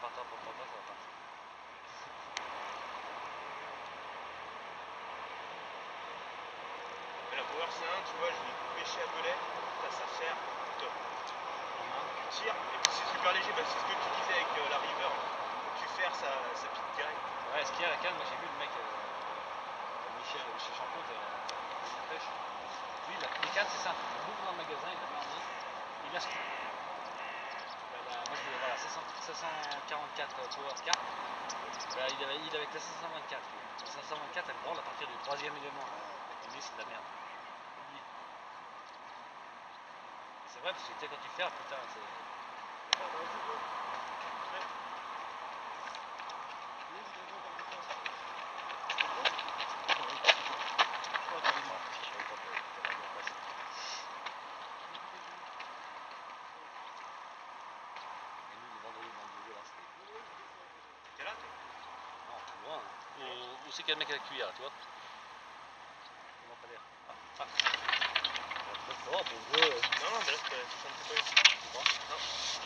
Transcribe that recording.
partir pour le ça va partir. Mais la Power C1, tu vois, je l'ai pêché à belette, t'as sa serre, top. Tu tires, et puis c'est super léger, bah, c'est ce que tu disais avec la River. Tu ferres, ça pique direct. Ouais, ce qu'il y a à la canne, moi j'ai vu le mec, Michel, chez Champion, il pêche. Lui, les cannes, c'est simple, il l'ouvre dans le magasin, il la met en main, il la scoop. Moi je voulais, voilà, 544 Power 4. Il avait que la 524. La 524, elle branle à partir du 3e élément. Il dit, c'est de la merde. C'est vrai, parce que tu sais, quand tu fermes, putain, c'est. Où c'est qu'il y a le mec avec la cuillère, tu vois? Non, pas l'air. Non, non, mais là, c'est pas. Tu crois? Non.